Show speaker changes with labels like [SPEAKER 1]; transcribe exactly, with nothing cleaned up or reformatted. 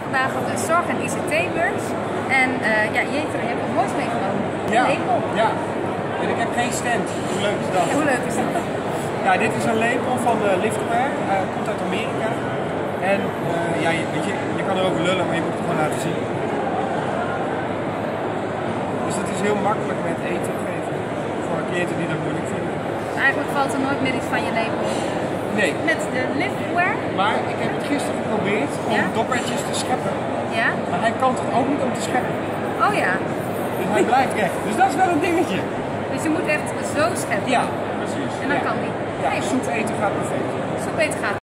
[SPEAKER 1] vandaag op de Zorg- en I C T-beurs. En uh, ja, Jetro, je hebt wat moois meegenomen.
[SPEAKER 2] Ja,
[SPEAKER 1] een lepel.
[SPEAKER 2] Ja, en ik heb geen stand. Hoe leuk is dat?
[SPEAKER 1] Ja, hoe leuk is dat?
[SPEAKER 2] Ja, dit is een lepel van uh, Liftware. Uh, komt uit Amerika. En uh, ja, je, weet je, je kan erover lullen, maar je moet het gewoon laten zien. Dus het is heel makkelijk met eten geven. Voor cliënten die dat moeilijk vinden.
[SPEAKER 1] Eigenlijk valt er nooit meer iets van je lepel.
[SPEAKER 2] Nee.
[SPEAKER 1] Met de Liftware.
[SPEAKER 2] Maar ik heb het gisteren geprobeerd om
[SPEAKER 1] ja?
[SPEAKER 2] doppertjes te scheppen.
[SPEAKER 1] Ja?
[SPEAKER 2] Maar hij kan het ook niet om te scheppen.
[SPEAKER 1] Oh ja.
[SPEAKER 2] Dus hij blijft recht. Dus dat is wel een dingetje.
[SPEAKER 1] Dus je moet echt zo scheppen.
[SPEAKER 2] Ja, precies.
[SPEAKER 1] En dan
[SPEAKER 2] ja.
[SPEAKER 1] kan die.
[SPEAKER 2] Ja, soep eten gaat perfect.
[SPEAKER 1] Soep eten gaat.